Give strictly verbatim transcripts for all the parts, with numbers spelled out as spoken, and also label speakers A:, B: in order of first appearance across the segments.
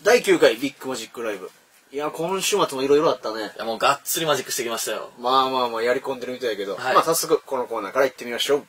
A: だいきゅうかいビッグマジックライブ。いや、今週末もいろいろあったね。
B: いや、もうがっつりマジックしてきましたよ。
A: まあまあまあ、やり込んでるみたいだけど、
B: はい、
A: まあ早速このコーナーから行ってみましょう。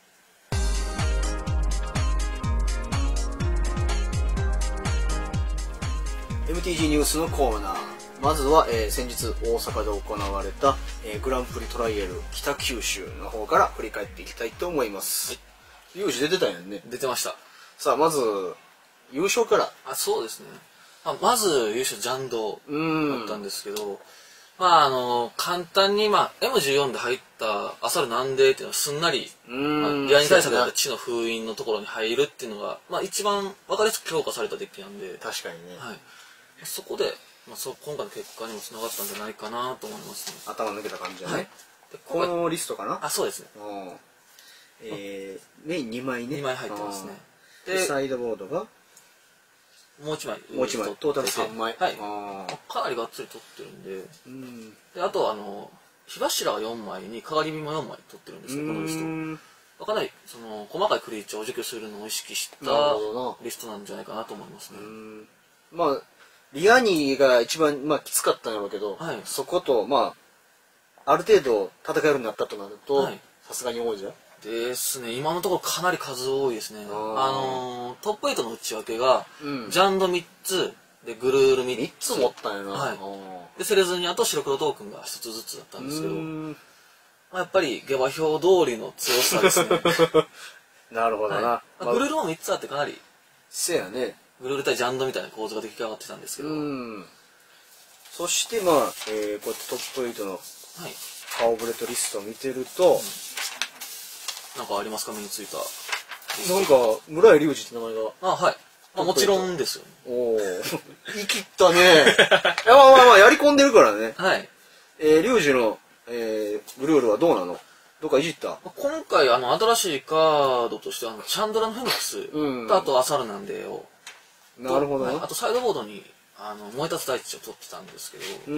A: エムティージー ニュースのコーナー。まずは、えー、先日大阪で行われた、えー、グランプリトライアル北九州の方から振り返っていきたいと思います。はい、ユージ出てたんやんね。
B: 出てました。
A: さあ、まず優勝から。
B: あ、そうですね。まあ、まず優勝ジャンドだったんですけど、まああの簡単に、まあ、エムじゅうよん で入った「あさるなんで」っていうのはすんなりリアニ対策だった地の封印のところに入るっていうのが、まあ、一番分かりやすく強化されたデッキなんで、
A: 確かにね、
B: はい、そこで、まあ、そ今回の結果にもつながったんじゃないかなと思いますね。
A: 頭抜けた感じだね、はい、で
B: こ
A: のリストかな。
B: あ、そうですね。
A: えー、メインにまいね。
B: にまい入ってますね。
A: でサイドボードが
B: もういちまい。
A: もういちまい。トータルさんまい。
B: はい。かなりがっつり取ってるんで。うん、で、あと、あの、火柱がよんまいに、かがり火もよんまい取ってるんですよ、このリスト。かなり、その、細かいクリーチャーを除去するのを意識したリストなんじゃないかなと思いますね。
A: まあ、リアニーが一番、まあ、きつかったんだろうけど、はい、そこと、まあ、ある程度戦えるようになったとなると、さすがに多いじゃん。
B: ですね、今のところかなり数多いですね。あのー、トップエイトの内訳が、うん、ジャンドみっつでグルールみっつ、
A: みっつ持ったんやな、
B: はい、でセレズニアと白黒トークンがひとつずつだったんですけど、まあ、やっぱり下馬評通りの強さですね。
A: なるほどな、はい、
B: まあ、グルールもみっつあってかなり
A: せやね、
B: グルール対ジャンドみたいな構図が出来上がってたんですけど、
A: うんそしてまあ、えー、こうやってトップエイトの顔ぶれとリストを見てると、はい、
B: なんかありますか、目についた。
A: なんか村井隆二って名前が。
B: あ、はい。まあ、もちろんですよね。
A: おお、言い切ったね。いや、まあまあまあやり込んでるからね。はい。えー、隆二の、えー、グルールはどうなの？どっかいじった？
B: 今回あの新しいカードとしてあのチャンドラのフェニックスと、うん、あとアサルなんでを。
A: なるほどね。
B: あとサイドボードにあの燃え立つ大地を取ってたんですけど。うん。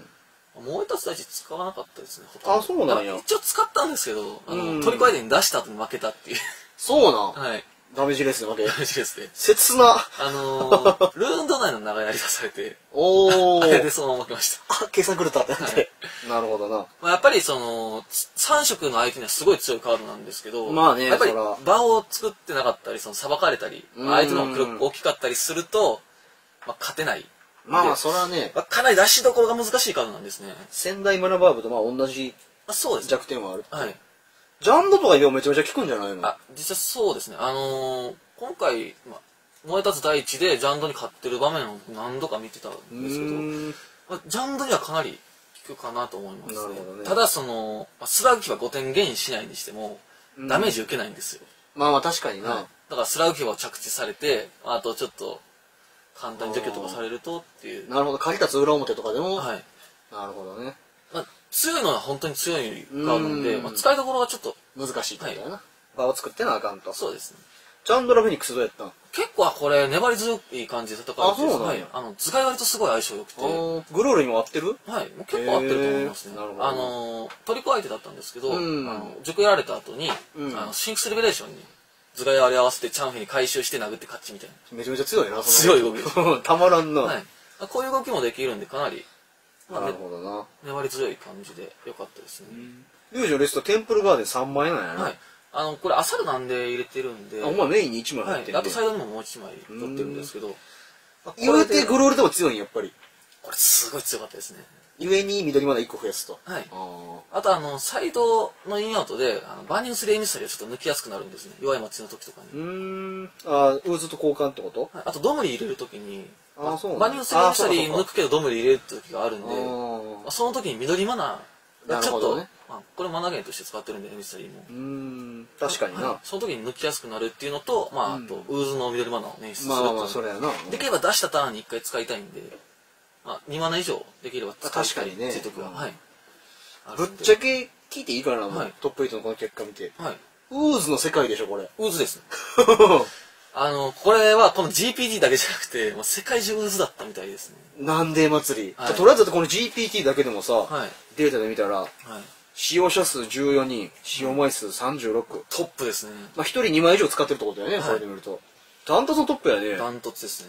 B: 燃え立つ大地使わなかったですね。
A: あ、そうなんや。
B: 一応使ったんですけど、あのトリコアイデに出した後に負けたっていう。
A: そうなん。
B: はい。
A: ダメージレースで負け。
B: ダメージレースで。
A: 切な。
B: あのー、ルーンド内の長やり出されて。
A: おお。
B: あれでそのまま負けました。
A: あ、計算狂ったってなって。なるほどな。
B: まあやっぱりそのさん色の相手にはすごい強いカードなんですけど、
A: まあね、
B: やっぱり場を作ってなかったり、その裁かれたり、相手のクロック大きかったりすると、まあ勝てない。
A: まあまあそれはね、
B: かなり出しどころが難しいカードなんですね。
A: 仙台マナバーブとまあ同じ弱点はある。
B: はい。
A: ジャンドとか今めちゃめちゃ効くんじゃないの？
B: あ、実際そうですね。あのー、今回、まあ、燃え立つ大地でジャンドに勝ってる場面を何度か見てたんですけど、まあ、ジャンドにはかなり効くかなと思いますね。ね、ただその、まあ、スラグ機はごてんゲインしないにしてもダメージ受けないんですよ。
A: まあまあ確かにな。はい、
B: だからスラグ機は着地されて、あとちょっと簡単に除去とかされるとっていう。
A: なるほど、借り立つ裏表とかでも。はい。なるほどね。
B: まあ、強いのは本当に強いカードなんで、まあ、使いどころがちょっと
A: 難しいってことだよな。はい、場を作ってなあかんと。
B: そうですね。
A: ジャンドラフェニックスどうやったん？
B: 結構これ粘り強い感じで戦う。
A: あ、そうなんや。
B: あの図解割とすごい相性良くて。
A: グロールにも合ってる？
B: はい、もう結構合ってると思いますね。なるほど。あのトリコ相手だったんですけど、あの塾やられた後に、あのシンクスリベレーションに図解割り合わせてチャンフェに回収して殴って勝ちみたいな。
A: めちゃめちゃ強いな。
B: 強い動きです。
A: たまらんな。
B: はい。こういう動きもできるんでかなり。
A: なるほどな。
B: 粘り強い感じで良かったですね。
A: リュウジのレストテンプルガーデンさんまいなんやな。はい。
B: あのこれアサルなんで入れてるんで。
A: あ、お前メインにいちまい入ってるんで。
B: あとサイドにももういちまい取ってるんですけど。
A: 言うてグロールでも強いんやっぱり。
B: これすごい強かったですね。
A: ゆえに緑まだいっこ増やすと。
B: はい。あとあのサイドのインアウトであのバーニングスレイミスタリーをちょっと抜きやすくなるんですね。弱い街の時とかに。
A: うん。あ、ウーズと交換ってこと？
B: あとドムリ入れる時に。
A: あ、そう。
B: バーニングスレイミスタリー抜くけどドムリ入れる時があるんで、その時に緑マナーがちょっと、ね、まあ、これマナーゲーとして使ってるんでミスタリーも。
A: うん、確かにな、はい。
B: その時に抜きやすくなるっていうのと、まあ、あとウーズの緑マナーを捻出する。
A: まあまあそれやな。
B: できれば出したターンにいっかい使いたいんで、まあ、にマナ以上できれば使いたいっていう時は、はい。
A: ぶっちゃけ聞いていいかな、はい、トップエイトのこの結果見て。はい。ウーズの世界でしょこれ。
B: ウーズです。あのこれはこの ジーピーティー だけじゃなくてもう世界中ウーズだったみたいですね。
A: なんで祭り、はい、とりあえずこの ジーピーティー だけでもさ、はい、データで見たら、はい、使用者数じゅうよにん、使用枚数さんじゅうろく、
B: トップですね。
A: まあひとりにまい以上使ってるってことだよね、はい、これで見るとダントツのトップやね。
B: ダントツですね。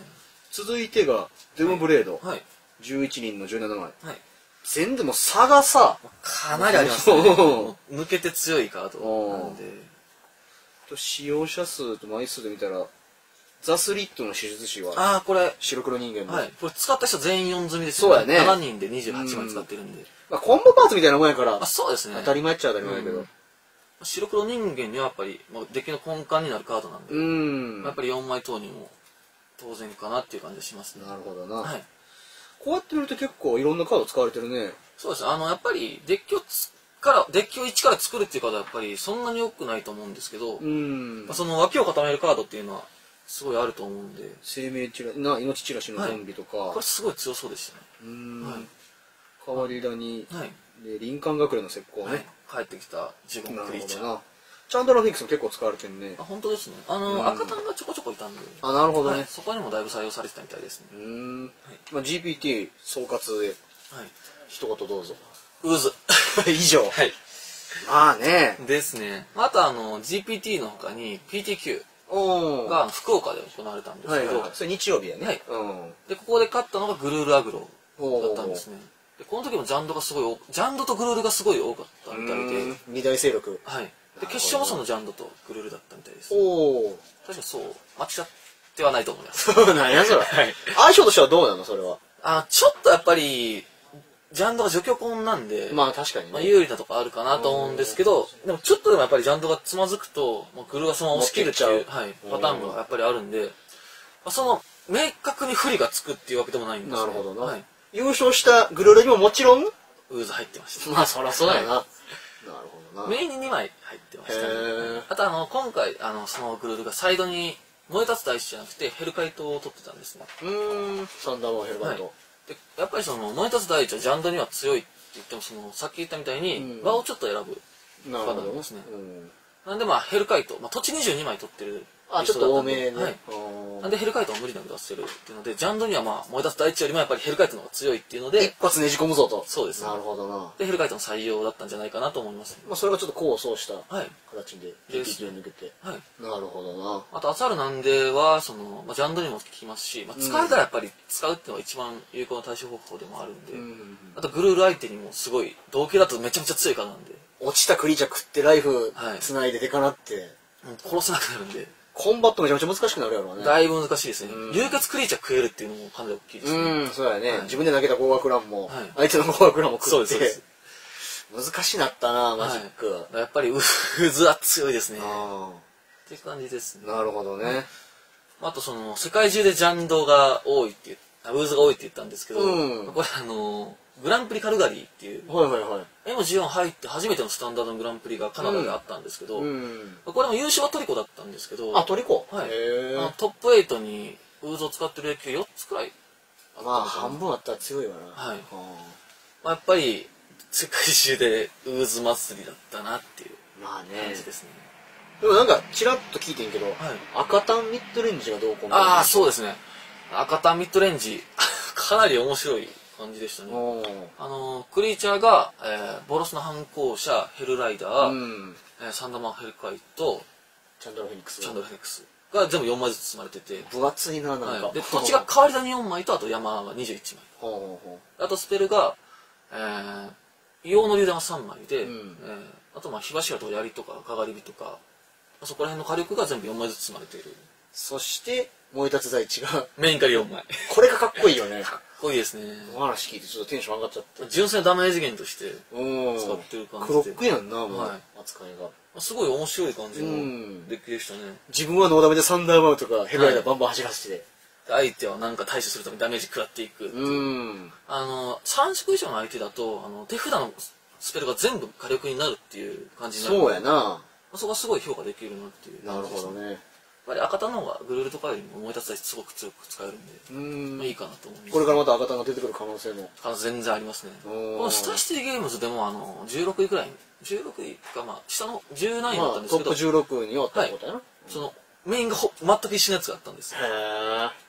A: 続いてがドゥームブレード、
B: はい、
A: じゅういちにんのじゅうななまい、
B: はい、
A: 全でも差がさ
B: かなりありますね。抜けて強いカードなんで。
A: 使用者数と枚数で見たらザスリットの手術師は
B: ああこれ
A: 白黒人間の、
B: はい、これ使った人全員よん積みですよね。
A: そうやね。
B: ななにんでにじゅうはちまい使ってるんで、
A: まあ、コンボパーツみたいなもんやから、
B: あそうですね、
A: 当たり前っちゃ当たり前だけど、うん、
B: 白黒人間にはやっぱりもうデッキの根幹になるカードなんで、うんやっぱりよんまい投入も当然かなっていう感じがしますね。
A: なるほどな、
B: はい、
A: こうやって見ると結構いろんなカード使われてるね。
B: そうですね、あのやっぱりデッキをつからデッキを一から作るっていうカードはやっぱりそんなに多くないと思うんですけど、うんまあ、その脇を固めるカードっていうのはすごいあると思うんで、
A: 生命チラな命チラシのゾンビとか、
B: はい、これすごい強そうでしたね。うん、
A: はい、代わりだに、
B: はい、
A: で林間学連の石膏ね、
B: はい、帰ってきたジゴンクリーチャー、
A: チャンドラフィックスも結構使われてるね。
B: あ本当ですね。あの赤タンがちょこちょこいたんで、
A: あなるほどね、はい、
B: そこにもだいぶ採用されてたみたいですね。うん、
A: はい、まあ、ジーピーティー 総括で、はい、一言どうぞ。
B: ウーズ
A: 以上。はい。まあね。
B: ですね。あとあの ジーピーティー の他に ピーティーキュー が福岡で行われたんですけど、はいはいはい、そ
A: れ日曜日やね。はい。
B: うん。でここで勝ったのがグルールアグロだったんですね。でこの時もジャンドがすごいジャンドとグルールがすごい多かったみたいで、
A: 二大勢力。
B: はい。で決勝もそのジャンドとグルールだったみたいです、ね。おお。確かそう間違ってはないと思います。
A: そうなんやそれ。はい。相性としてはどうなのそれは。
B: あちょっとやっぱり。ジャンドが除去コンなんで、
A: まあ確かにね。
B: まあ有利なとこあるかなと思うんですけど、でもちょっとでもやっぱりジャンドがつまずくと、もうグルーがそのまま押し切るっていう、はい、パターンがやっぱりあるんで、まあ、その明確に不利がつくっていうわけでもないんですね。
A: なるほどな。
B: はい、
A: 優勝したグルーにももちろん
B: ウーズ入ってました。
A: まあそりゃそうやな。はい、なるほどな。
B: メインににまい入ってましたね。あとあの今回あのそのグルーがサイドに燃え立つ大地じゃなくてヘルカイトを取ってたんですね。
A: うーん、サンダーマンヘルカイト。はい
B: でやっぱりその燃え立つ第一はジャンドには強いって言ってもそのさっき言ったみたいに場をちょっと選ぶカードなんですね。なんでまあヘルカイト、まあ、土地にじゅうにまい取ってる
A: あちょっと多めね、
B: はい、なんでヘルカイトは無理なく出せるっていうのでジャンドにはまあ燃え立つ第一よりもやっぱりヘルカイトの方が強いっていうので
A: 一発ねじ込むぞと。
B: そうですね。
A: なるほどな。
B: でヘルカイトの採用だったんじゃないかなと思います、ね、
A: まあそれがちょっと功を奏した形で ジーピーティー に抜けて、
B: はい、
A: なるほどな。
B: あとアサルなんではその、まあ、ジャンドにも効きますし、まあ、使えたらやっぱり使うっていうのが一番有効な対処方法でもあるんで、うん、あとグルール相手にもすごい同型だとめちゃめちゃ強いカードなんで
A: 落ちたクリーチャー食ってライフつないでデカなって、はい、
B: 殺せなくなるんで
A: コンバットめちゃめちゃ難しくなるやろうね。
B: だいぶ難しいですね。流血クリーチャー食えるっていうのもかなり大きいですね。
A: うん、そうだよね、はい。自分で投げた合格ランも、はい、相手の合格ランも食って。そうです。難しなったな、マジック。
B: はい、やっぱりウーズは強いですね。っていう感じですね。
A: なるほどね。
B: あとその、世界中でジャンドが多いって言ウーズが多いって言ったんですけど、うん、これあの、グランプリカルガリーっていう、はいはいはい、エムじゅうよん 入って初めてのスタンダードのグランプリがカナダであったんですけど、うん、これも優勝はトリコだったんですけど、
A: あ、トリコ
B: はい。あのトップエイトにウーズを使ってるデッキがよっつくらい。
A: まあ、半分あったら強いわな。
B: はい。まあ、やっぱり、世界中でウーズ祭りだったなっていう感じですね。
A: でもなんか、ちらっと聞いてんけど、はい、赤タンミッドレンジがどうこう
B: ああ、そうですね。赤タンミッドレンジ、かなり面白い感じでしたね。あのクリーチャーが、えー、ボロスの反抗者ヘルライダー、うんえー、サンダーマンヘルカイと
A: チャンドラフェニックス
B: チャンドラフェニックスが全部よんまいずつ積まれてて
A: 分厚いななんか、
B: はい、で土地が変わり種よんまいとあと山がにじゅういちまいほうほうあとスペルが、えー、硫黄の榴弾がさんまいで、うんえー、あとまあ火柱とか槍とかかがり火とかそこら辺の火力が全部よんまいずつ積まれている。
A: そして燃え立つ大地が
B: メインからよんまい
A: これがかっこいいよね。
B: かっこいいですね。
A: お話聞いてちょっとテンション上がっちゃって
B: 純粋なダメージ源として使ってる感じで
A: クロックやんなもう、はい、扱い
B: がすごい面白い感じのデッキでしたね。
A: 自分はノーダメでサンダーマウとかヘブライダーバンバン走らせて、
B: はい、相手は何か対処するためにダメージ食らっていくっていううんあのさん色以上の相手だとあの手札のスペルが全部火力になるっていう感じになる
A: そうやな。
B: そこはすごい評価できるなっていう。
A: なるほどね。
B: やっぱり赤タンの方がグルールとかよりも燃え立つ大地すごく強く使えるんでうん、まあ、いいかなと思います。
A: これからまた赤タンが出てくる可能性も
B: 可能性全然ありますね。このスターシティゲームズでもあのじゅうろくいくらいじゅうろくいかまあ下のじゅう何位だったんですけど、
A: まあ、トップじゅうろくにおったってことやな、はい
B: うん、そのメインがほ全く一緒のやつがあったんですよ。へえ、はい、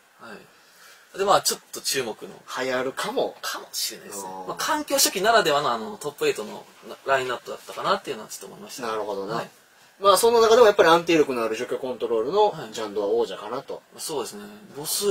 B: でまあちょっと注目の
A: 流行るかも
B: かもしれないですね。まあ、環境初期ならではのあのトップエイトのラインナップだったかなっていうのはちょっと思いました、ね、
A: なるほどな、
B: はい
A: まあその中でもやっぱり安定力のある除去コントロールのジャンドは王者かなと、
B: うん、そうですね。母数で見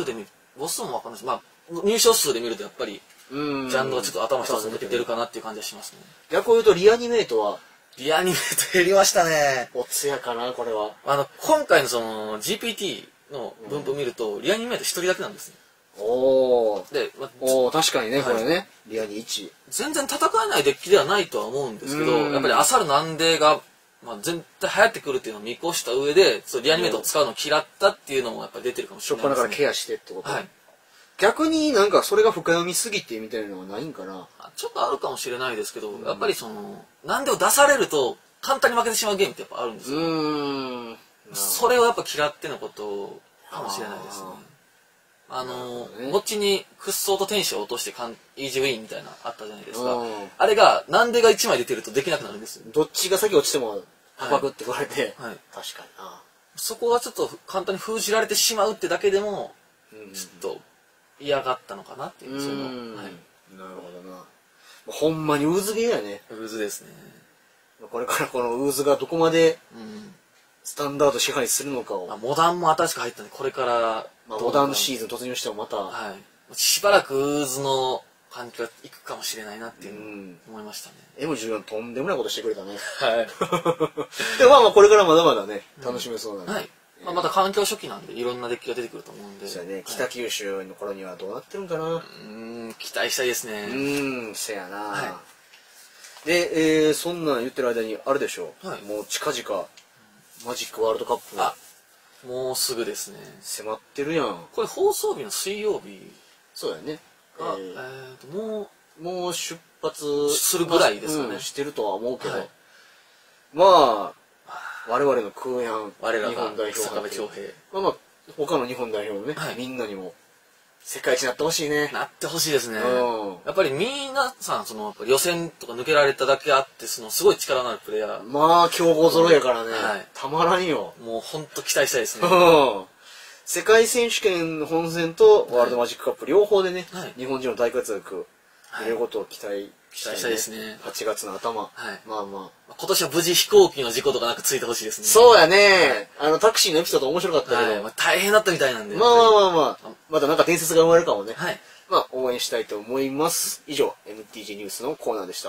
B: 母数もわかんないし、まあ、入賞数で見るとやっぱり、ジャンドがちょっと頭一つ抜けてるかなっていう感じがしますね。
A: 逆を言うと、リアニメートは
B: リアニメート減りましたね。
A: おつやかな、これは。
B: あの、今回のその ジーピーティー の分布を見ると、リアニメート一人だけなんですね。
A: おー。
B: で、まあ、
A: おー、確かにね、
B: はい
A: これね。リアにいち。
B: 全然戦えないデッキではないとは思うんですけど、
A: うん
B: やっぱりアサルなんでが、まあ、絶対流行ってくるっていうのを見越した上で、そうリアニメートを使うのを嫌ったっていうのもやっぱり出てるかもし
A: しょ
B: れないですね。
A: っぱなからケアしてってこと。
B: はい。
A: 逆になんかそれが深読みすぎてみたいなのはないんかな。
B: ちょっとあるかもしれないですけど、やっぱりその、なんでを出されると簡単に負けてしまうゲームってやっぱあるんです
A: う
B: よ。
A: ーん。
B: それをやっぱ嫌ってのことかもしれないですね。あの、
A: ね
B: 後に屈走と天使を落としてカンイージーウィンみたいなのあったじゃないですか
A: うん。
B: あれが、なんでがいちまい出てるとできなくなるんですよ。
A: どっちが先落ちてもパクってこられて、
B: はい。
A: 確かにな。
B: そこがちょっと簡単に封じられてしまうってだけでも、
A: うん
B: ちょっと嫌がったのかなっていうう、その、
A: ん。
B: はい。
A: なるほどな。ほんまにウーズゲーやね。
B: 渦ですね。
A: これからこのウーズがどこまで
B: うん。
A: スタンダード支配するのかを、
B: まあ、モダンも新しく入ったんで、これから
A: まあ、
B: どう
A: モダンシー
B: ズ
A: ズン突入してもまた、
B: はい。しばらくウーズの環境がいくかもしれないなっていうのを
A: うん
B: 思いましたね。
A: エムじゅうよん とんでもないことしてくれたね。
B: はい。
A: でもまあまあこれからまだまだね、楽しめそうなんで。
B: はい。まあ、また環境初期なんで、いろんなデッキが出てくると思うんで。
A: そうやね、
B: はい
A: 北九州の頃にはどうなってるんかな。
B: うーん、期待したいですね。
A: うーん、せやな、
B: は
A: で、えー、そんなん言ってる間にあれでしょう、
B: はい
A: もう近々マジックワールドカップ
B: あ、もうすぐですね。
A: 迫ってるやん。
B: これ放送日の水曜日
A: そうやね、
B: が、
A: え
B: え
A: ー
B: ーと、も
A: もう出発
B: するぐらいですかね
A: うんしてるとは思うけど、
B: はい
A: まあ我々の空やん
B: う、我ら
A: 日本
B: が
A: 代表
B: 坂部恭平、
A: まあまあ他の日本代表のね、
B: はい
A: みんなにも世界一になってほしいね。
B: なってほしいですね。
A: うん
B: やっぱり皆さん、その、やっぱり予選とか抜けられただけあって、その、すごい力のあるプレイヤー、
A: まあ強豪揃いやからね、
B: はい
A: たまらんよ。
B: もうほんと期待したいですね。
A: うん世界選手権本戦とワールドマジックカップ両方でね、
B: はい
A: 日本人の大活躍
B: はい
A: 見ることを期待
B: 期待したいですね
A: はちがつの頭、
B: はい
A: まあまあ
B: 今年は無事飛行機の事故とかなくついてほしいですね。
A: そうやね、あのタクシーのエピソード面白かったけど、
B: はい。まあ、大変だったみたいなんで。
A: まあまあ
B: あ。
A: まあまあまだなんか伝説が生まれるかもね、
B: はい。
A: まあ応援したいと思います。以上 エムティージー ニュースのコーナーでした。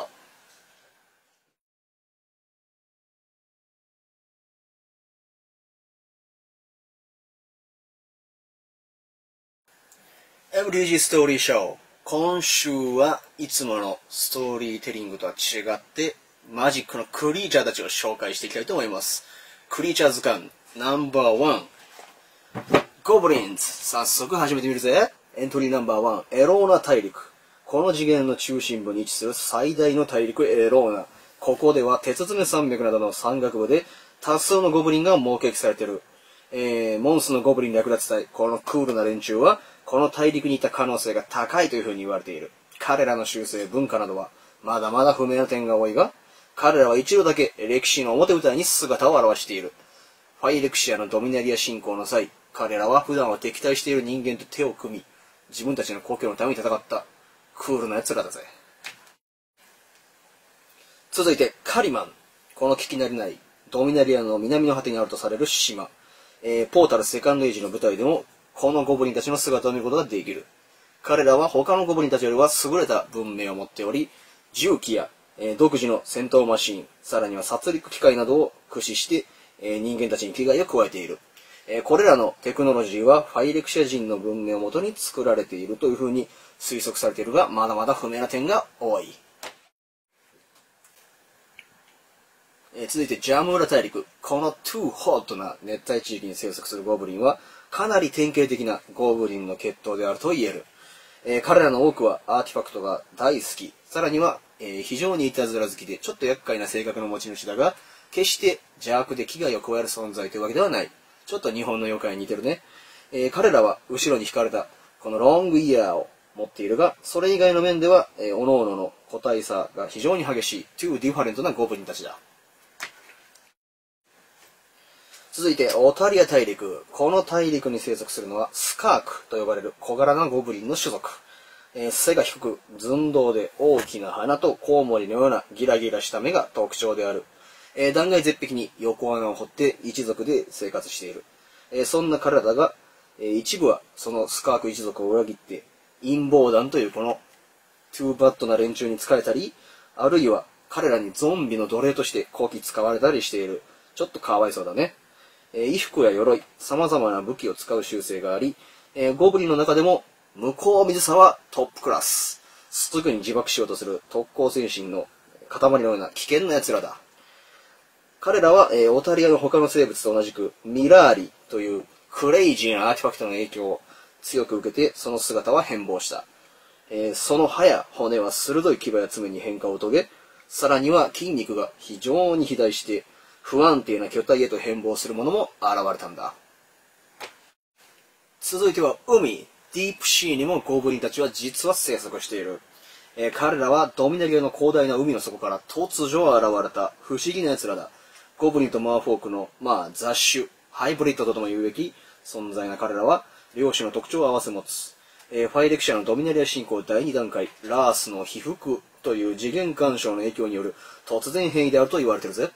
A: エムティージー ストーリーショー。今週はいつものストーリーテリングとは違ってマジックのクリーチャーたちを紹介していきたいと思います。クリーチャー図鑑ナンバーワンゴブリンズ。早速始めてみるぜ。エントリーナンバーワンエローナ大陸。この次元の中心部に位置する最大の大陸エローナ。ここでは鉄爪山脈などの山岳部で多数のゴブリンが目撃されている。えー、モンスのゴブリン略奪隊、このクールな連中はこの大陸にいた可能性が高いというふうに言われている。彼らの習性、文化などはまだまだ不明な点が多いが、彼らは一度だけ歴史の表舞台に姿を現している。ファイレクシアのドミナリア侵攻の際、彼らは普段は敵対している人間と手を組み、自分たちの故郷のために戦ったクールな奴らだぜ。続いてカリマン。この聞き慣れないドミナリアの南の果てにあるとされる島。えー、ポータルセカンドエイジの舞台でもこのゴブリンたちの姿を見ることができる。彼らは他のゴブリンたちよりは優れた文明を持っており、銃器や、えー、独自の戦闘マシーン、さらには殺戮機械などを駆使して、えー、人間たちに危害を加えている。えー、これらのテクノロジーはファイレクシア人の文明をもとに作られているというふうに推測されているが、まだまだ不明な点が多い。えー、続いてジャムーラ大陸。このトゥーホットな熱帯地域に生息するゴブリンはかなり典型的なゴブリンの血統であると言える。えー、彼らの多くはアーティファクトが大好き、さらには、えー、非常にいたずら好きでちょっと厄介な性格の持ち主だが、決して邪悪で危害を加える存在というわけではない。ちょっと日本の妖怪に似てるね。えー、彼らは後ろに引かれたこのロングイヤーを持っているが、それ以外の面では、えー、各々の個体差が非常に激しいトゥーディファレントなゴブリンたちだ。続いて、オタリア大陸。この大陸に生息するのは、スカークと呼ばれる小柄なゴブリンの種族。えー、背が低く、寸胴で大きな鼻とコウモリのようなギラギラした目が特徴である。えー、断崖絶壁に横穴を掘って一族で生活している。えー、そんな彼らだが、 えー、一部はそのスカーク一族を裏切って陰謀団というこのトゥーバッドな連中に仕えたり、あるいは彼らにゾンビの奴隷としてこき使われたりしている。ちょっとかわいそうだね。えー、衣服や鎧、様々な武器を使う習性があり、えー、ゴブリンの中でも向こう水さはトップクラス。すぐに自爆しようとする特攻精神の塊のような危険な奴らだ。彼らは、えー、オタリアの他の生物と同じくミラーリというクレイジーなアーティファクトの影響を強く受けてその姿は変貌した。えー、その歯や骨は鋭い牙や爪に変化を遂げ、さらには筋肉が非常に肥大して不安定な巨体へと変貌するものも現れたんだ。続いては海、ディープシーにもゴブリンたちは実は生息している。えー、彼らはドミナリアの広大な海の底から突如現れた不思議な奴らだ。ゴブリンとマーフォークの、まあ、雑種、ハイブリッドととも言うべき存在な彼らは、両種の特徴を合わせ持つ。えー、ファイレクシャのドミナリア進行だいに段階、ラースの被服という次元干渉の影響による突然変異であると言われているぜ。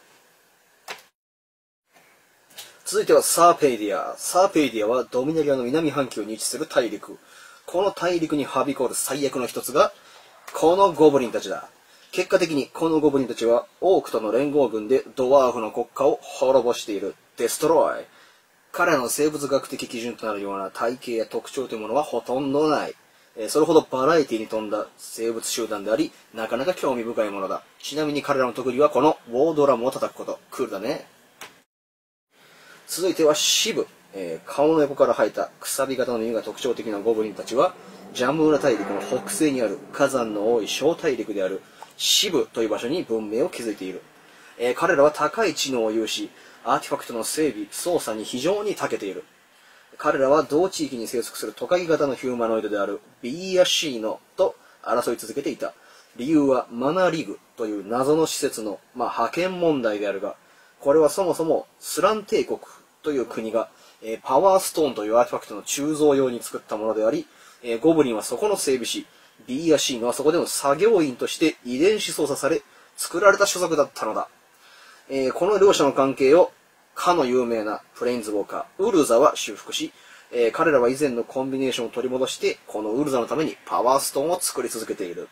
A: 続いてはサーペイディア。サーペイディアはドミナリアの南半球に位置する大陸。この大陸にはびこる最悪の一つが、このゴブリンたちだ。結果的にこのゴブリンたちはオークとの連合軍でドワーフの国家を滅ぼしている。デストロイ。彼らの生物学的基準となるような体型や特徴というものはほとんどない。それほどバラエティに富んだ生物集団であり、なかなか興味深いものだ。ちなみに彼らの特技はこのウォードラムを叩くこと。クールだね。続いてはシブ、えー、顔の横から生えたくさび型の耳が特徴的なゴブリンたちはジャムーラ大陸の北西にある火山の多い小大陸であるシブという場所に文明を築いている、えー、彼らは高い知能を有しアーティファクトの整備操作に非常に長けている。彼らは同地域に生息するトカゲ型のヒューマノイドであるビーアシーノと争い続けていた。理由はマナリグという謎の施設の、まあ、派遣問題であるが、これはそもそもスラン帝国という国が、えー、パワーストーンというアーティファクトの鋳造用に作ったものであり、えー、ゴブリンはそこの整備士、ビーや C のはそこでの作業員として遺伝子操作され作られた種族だったのだ。えー、この両者の関係をかの有名なプレインズウォーカー、ウルザは修復し、えー、彼らは以前のコンビネーションを取り戻して、このウルザのためにパワーストーンを作り続けている。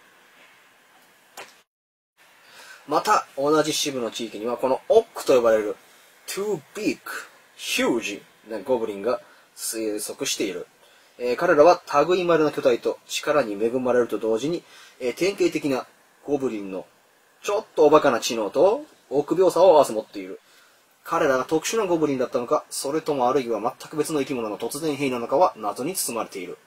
A: また、同じ支部の地域には、このオックと呼ばれる、too big, huge なゴブリンが生息している。えー、彼らは類まれな巨体と力に恵まれると同時に、えー、典型的なゴブリンのちょっとおバカな知能と臆病さを合わせ持っている。彼らが特殊なゴブリンだったのか、それともあるいは全く別の生き物の突然変異なのかは謎に包まれている。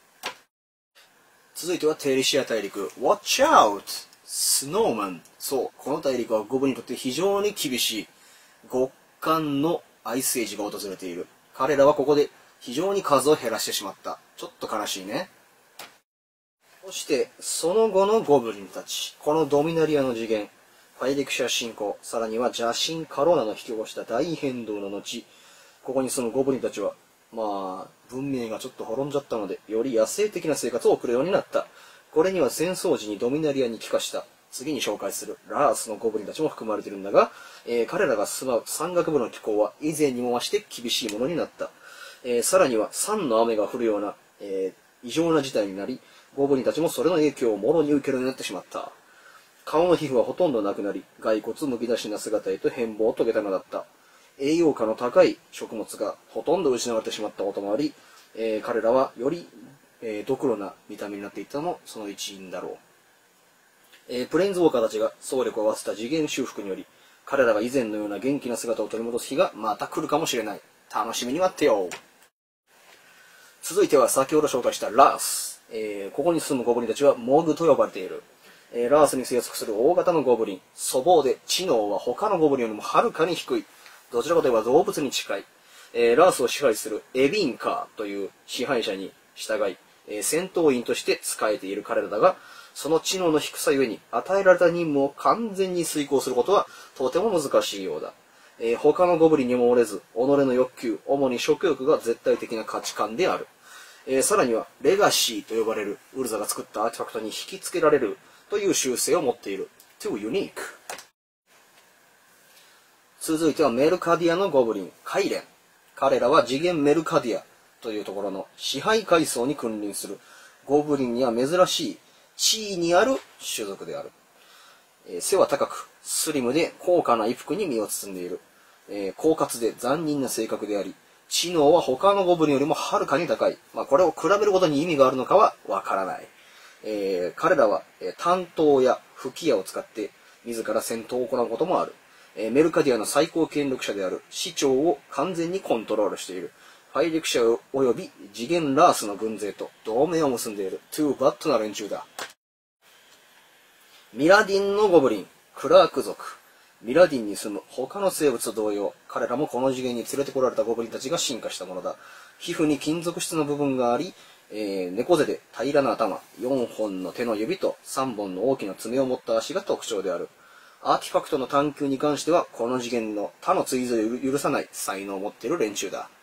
A: 続いてはテリシア大陸。Watch out! スノーマン。そう、この大陸はゴブリンにとって非常に厳しい極寒のアイスエイジが訪れている。彼らはここで非常に数を減らしてしまった。ちょっと悲しいね。そしてその後のゴブリンたち、このドミナリアの次元、ファイレクシア進行、さらには邪神カローナの引き起こした大変動の後、ここに住むゴブリンたちはまあ文明がちょっと滅んじゃったので、より野生的な生活を送るようになった。これには戦争時にドミナリアに帰化した次に紹介するラースのゴブリンたちも含まれているんだが、えー、彼らが住まう山岳部の気候は以前にも増して厳しいものになった。えー、さらには酸の雨が降るような、えー、異常な事態になり、ゴブリンたちもそれの影響をもろに受けるようになってしまった。顔の皮膚はほとんどなくなり、骸骨むき出しな姿へと変貌を遂げたのだった。栄養価の高い食物がほとんど失われてしまったこともあり、えー、彼らはより、えー、ドクロな見た目になっていったのもその一因だろう。えー、プレインズウォーカーたちが総力を合わせた次元修復により、彼らが以前のような元気な姿を取り戻す日がまた来るかもしれない。楽しみに待ってよ。続いては先ほど紹介したラース。えー、ここに住むゴブリンたちはモグと呼ばれている。えー、ラースに生息する大型のゴブリン。粗暴で知能は他のゴブリンよりもはるかに低い。どちらかといえば動物に近い。えー、ラースを支配するエビンカーという支配者に従い、えー、戦闘員として仕えている彼らだが、その知能の低さゆえに与えられた任務を完全に遂行することはとても難しいようだ。えー、他のゴブリンにも折れず、己の欲求、主に食欲が絶対的な価値観である。えー、さらにはレガシーと呼ばれるウルザが作ったアーティファクトに引き付けられるという習性を持っている。too unique。続いてはメルカディアのゴブリン、カイレン。彼らは次元メルカディアというところの支配階層に君臨するゴブリンには珍しい地位にある種族である。えー、背は高く、スリムで高価な衣服に身を包んでいる。えー、狡猾で残忍な性格であり、知能は他のゴブリンよりもはるかに高い。まあ、これを比べることに意味があるのかはわからない。えー、彼らは、えー、担当や吹き矢を使って自ら戦闘を行うこともある。えー、メルカディアの最高権力者である市長を完全にコントロールしている。ファイレク社及び次元ラースの軍勢と同盟を結んでいるトゥーバットな連中だ。ミラディンのゴブリン、クラーク族。ミラディンに住む他の生物と同様、彼らもこの次元に連れてこられたゴブリンたちが進化したものだ。皮膚に金属質の部分があり、えー、猫背で平らな頭、よんほんの手の指とさんぼんの大きな爪を持った足が特徴である。アーティファクトの探求に関しては、この次元の他の追随を許さない才能を持っている連中だ。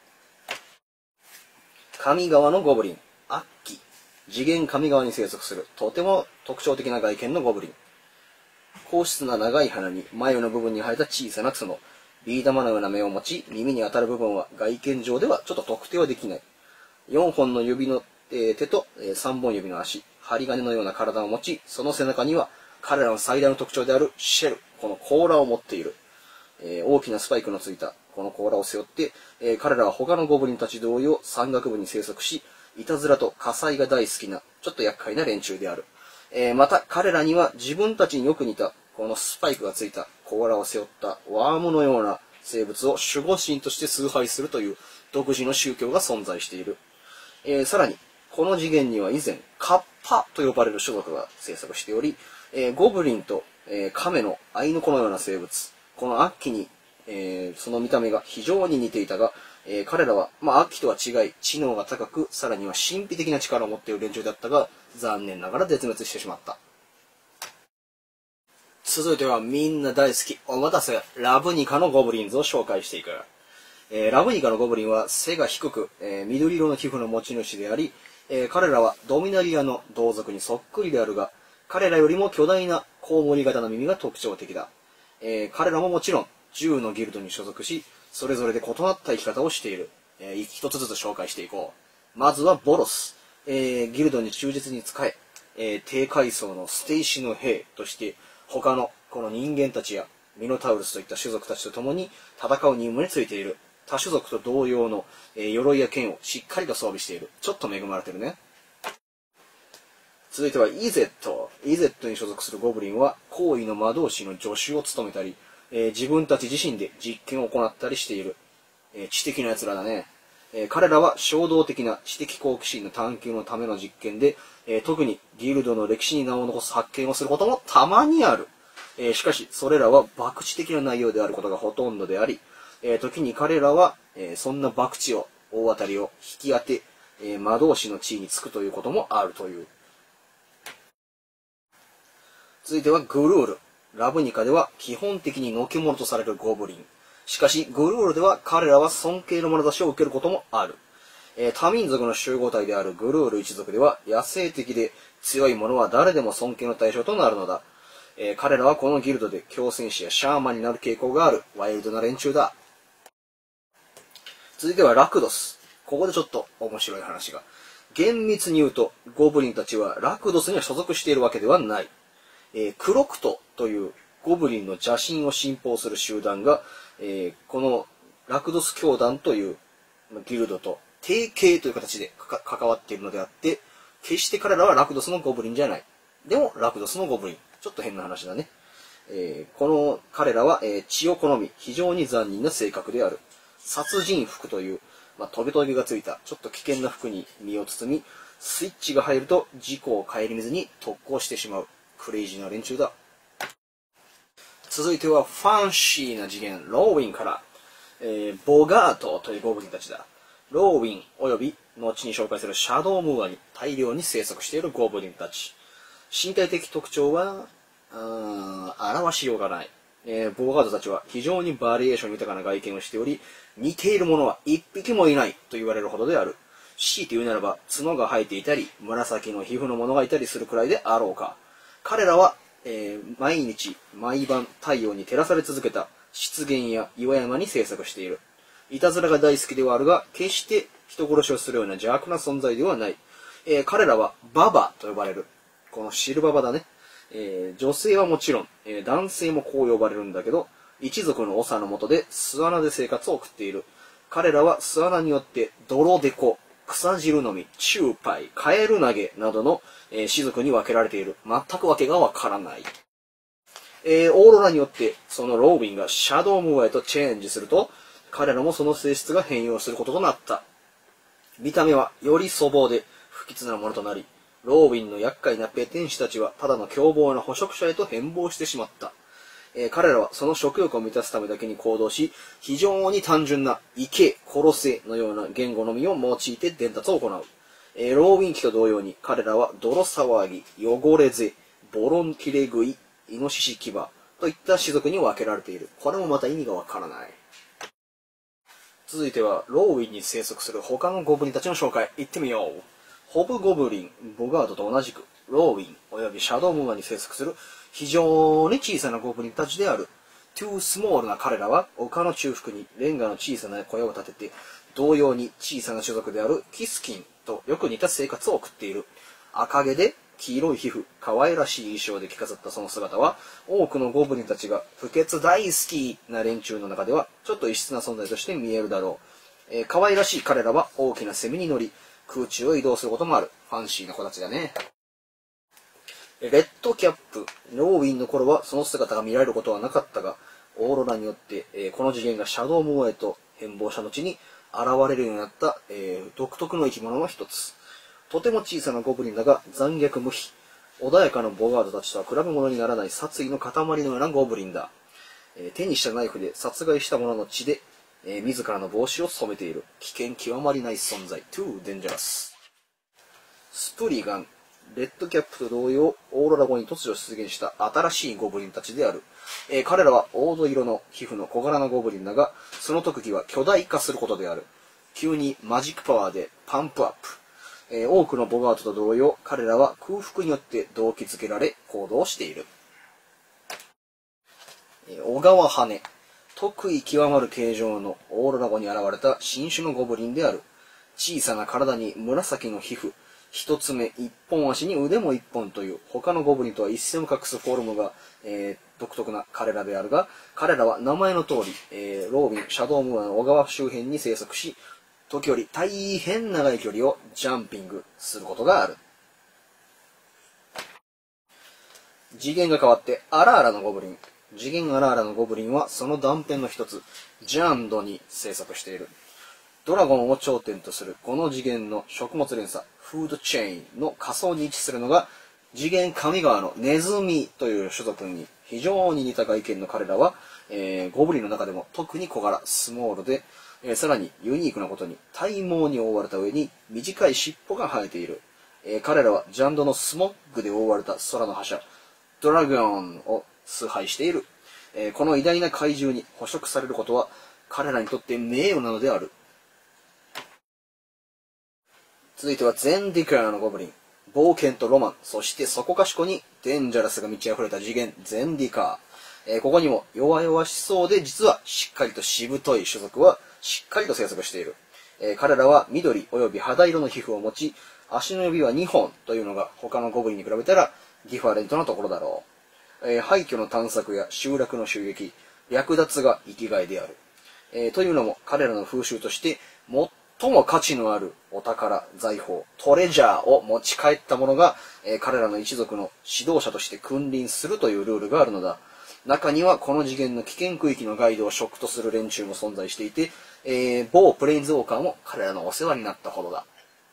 A: 神川のゴブリン、アッキ。次元神川に生息する、とても特徴的な外見のゴブリン。硬質な長い鼻に眉の部分に生えた小さな角、ビー玉のような目を持ち、耳に当たる部分は外見上ではちょっと特定はできない。よんほんの指の、えー、手と、えー、さんぼん指の足、針金のような体を持ち、その背中には彼らの最大の特徴であるシェル、この甲羅を持っている。えー、大きなスパイクのついたこの甲羅を背負って、えー、彼らは他のゴブリンたち同様山岳部に生息し、いたずらと火災が大好きな、ちょっと厄介な連中である。えー、また彼らには自分たちによく似たこのスパイクがついた甲羅を背負ったワームのような生物を守護神として崇拝するという独自の宗教が存在している。えー、さらにこの次元には以前カッパと呼ばれる種族が生息しており、えー、ゴブリンと、えー、亀の合いの子のような生物、このアッキに、えー、その見た目が非常に似ていたが、えー、彼らは、まあ、アッキとは違い知能が高く、さらには神秘的な力を持っている連中だったが、残念ながら絶滅してしまった。続いてはみんな大好き、お待たせ、ラブニカのゴブリンズを紹介していく。えー、ラブニカのゴブリンは背が低く、えー、緑色の皮膚の持ち主であり、えー、彼らはドミナリアの同族にそっくりであるが、彼らよりも巨大なコウモリ型の耳が特徴的だ。えー、彼らももちろんじゅうのギルドに所属し、それぞれで異なった生き方をしている。えー、一つずつ紹介していこう。まずはボロス。えー、ギルドに忠実に仕え、えー、低階層の捨て石の兵として、他のこの人間たちやミノタウルスといった種族たちと共に戦う任務についている。他種族と同様の、えー、鎧や剣をしっかりと装備している。ちょっと恵まれてるね。続いてはイゼット。イゼットに所属するゴブリンは行為の魔導士の助手を務めたり、えー、自分たち自身で実験を行ったりしている。えー、知的な奴らだね。えー、彼らは衝動的な知的好奇心の探求のための実験で、えー、特にギルドの歴史に名を残す発見をすることもたまにある。えー、しかしそれらは博打的な内容であることがほとんどであり、えー、時に彼らは、えー、そんな博打を大当たりを引き当て、えー、魔導士の地位につくということもあるという。続いてはグルール。ラブニカでは基本的にのけ者とされるゴブリン。しかしグルールでは彼らは尊敬の眼差しを受けることもある。えー、多民族の集合体であるグルール一族では野生的で強い者は誰でも尊敬の対象となるのだ。えー、彼らはこのギルドで強戦士やシャーマンになる傾向があるワイルドな連中だ。続いてはラクドス。ここでちょっと面白い話が。厳密に言うとゴブリンたちはラクドスには所属しているわけではない。えー、クロクトというゴブリンの邪神を信奉する集団が、えー、このラクドス教団というギルドと提携という形で関わっているのであって、決して彼らはラクドスのゴブリンじゃない。でもラクドスのゴブリン。ちょっと変な話だね。えー、この彼らは、えー、血を好み、非常に残忍な性格である。殺人服という、まあ、トゲトゲがついたちょっと危険な服に身を包み、スイッチが入ると事故を顧みずに特攻してしまう。クレイジーな連中だ。続いてはファンシーな次元、ローウィンから、えー、ボガートというゴブリンたちだ。ローウィンおよび後に紹介するシャドウムーアに大量に生息しているゴブリンたち。身体的特徴は、あ表しようがない。えー、ボガートたちは非常にバリエーション豊かな外見をしており、似ている者は一匹もいないと言われるほどである。強いて言うならば、角が生えていたり、紫の皮膚の者がいたりするくらいであろうか。彼らは、えー、毎日毎晩太陽に照らされ続けた湿原や岩山に生息している。いたずらが大好きではあるが、決して人殺しをするような邪悪な存在ではない。えー、彼らはババと呼ばれる。このシルババだね。えー、女性はもちろん、えー、男性もこう呼ばれるんだけど、一族の長の下で巣穴で生活を送っている。彼らは巣穴によって泥でこ、草汁飲み、チューパイ、カエル投げなどの、えー、種族に分けられている。全くわけがわからない。えー、オーロラによってそのロービンがシャドウムーアへとチェンジすると、彼らもその性質が変容することとなった。見た目はより粗暴で不吉なものとなり、ロービンの厄介なペテン師たちはただの凶暴な捕食者へと変貌してしまった。えー、彼らはその食欲を満たすためだけに行動し、非常に単純な生け、殺せのような言語のみを用いて伝達を行う。えー、ロービン期と同様に彼らは泥騒ぎ、汚れぜ、ボロン切れ食い、イノシシ牙といった種族に分けられている。これもまた意味がわからない。続いてはローウィンに生息する他のゴブリンたちの紹介。いってみよう。ホブゴブリン、ボガードと同じくローウィンおよびシャドウムーアに生息する非常に小さなゴブリンたちである。トゥースモールな彼らは丘の中腹にレンガの小さな小屋を建てて、同様に小さな種族であるキスキンとよく似た生活を送っている。赤毛で黄色い皮膚、可愛らしい衣装で着飾ったその姿は、多くのゴブリンたちが不潔大好きな連中の中ではちょっと異質な存在として見えるだろう。えー、可愛らしい彼らは大きなセミに乗り、空中を移動することもある。ファンシーな子たちだね。レッドキャップ、ローウィンの頃はその姿が見られることはなかったが、オーロラによって、えー、この次元がシャドウムーアへと変貌した後に現れるようになった、えー、独特の生き物の一つ。とても小さなゴブリンだが残虐無比。穏やかなボガードたちとは比べ物にならない殺意の塊のようなゴブリンだ。えー、手にしたナイフで殺害した者の血で、えー、自らの帽子を染めている。危険極まりない存在。too dangerous。スプリガン、レッドキャップと同様、オーロラ後に突如出現した新しいゴブリンたちである。えー、彼らは黄土色の皮膚の小柄なゴブリンだが、その特技は巨大化することである。急にマジックパワーでパンプアップ。えー、多くのボガートと同様、彼らは空腹によって動機づけられ行動している。えー、小川羽、特異極まる形状のオーロラ後に現れた新種のゴブリンである。小さな体に紫の皮膚、一つ目一本足に腕も一本という他のゴブリンとは一線を画すフォルムが、えー、独特な彼らであるが、彼らは名前の通り、えー、ロービン、シャドウムーアの小川周辺に生息し、時折大変長い距離をジャンピングすることがある。次元が変わってアラーラのゴブリン。次元アラーラのゴブリンはその断片の一つ、ジャンドに生息している。ドラゴンを頂点とするこの次元の食物連鎖、フードチェーンの下層に位置するのが、次元神川のネズミという種族に非常に似た外見の彼らは、えー、ゴブリンの中でも特に小柄、スモールで、えー、さらにユニークなことに体毛に覆われた上に短い尻尾が生えている。えー、彼らはジャンドのスモッグで覆われた空の覇者、ドラゴンを崇拝している。えー、この偉大な怪獣に捕食されることは彼らにとって名誉なのである。続いてはゼンディカーのゴブリン。冒険とロマン、そしてそこかしこにデンジャラスが満ち溢れた次元、ゼンディカー。えー、ここにも弱々しそうで実はしっかりとしぶとい種族はしっかりと生息している。えー、彼らは緑および肌色の皮膚を持ち、足の指はにほんというのが他のゴブリンに比べたらディファレントなところだろう。えー、廃墟の探索や集落の襲撃、略奪が生きがいである。えー、というのも彼らの風習として最も価値のあるお宝、財宝、トレジャーを持ち帰った者が、えー、彼らの一族の指導者として君臨するというルールがあるのだ。中にはこの次元の危険区域のガイドを職とする連中も存在していて、えー、某プレインズウォーカーも彼らのお世話になったほどだ。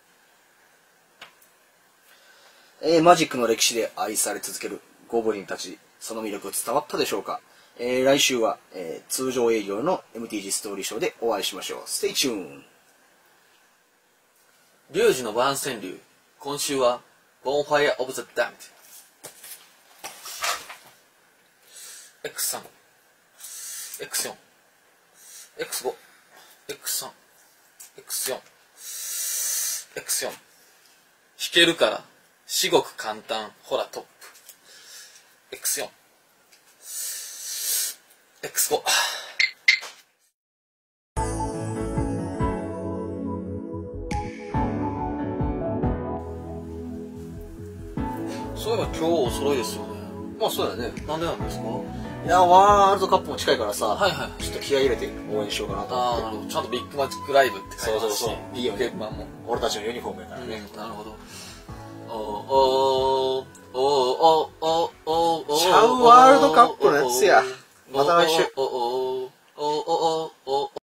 A: えー、マジックの歴史で愛され続けるゴブリンたち、その魅力伝わったでしょうか。えー、来週は、えー、通常営業の エムティージー ストーリーショーでお会いしましょう。Stay tuned!
B: 龍二の万川流。今週は Bonfire of the Damned。エックススリー、エックスフォー、エックスファイブ、エックススリー、エックスフォー、エックスフォー。弾けるから至極簡単。ほらトップ。エックスフォー、エックスフォー。 今日お揃いですよね。
A: まあそうだね。
B: なんでなんですか？
A: いや、ワールドカップも近いからさ、
B: はいはい。
A: ちょっと気合い入れて応援しようかなと思って。
B: ああ、なるほど。ちゃんとビッグマジックライブって書いてますし。
A: そうそうそういいよね
B: ビッグマンも。
A: 俺たちのユニフォームやからね。
B: うん、なるほど。おおおおおおお
A: ちゃうワールドカップのやつや。また来週。
B: おおおおおおお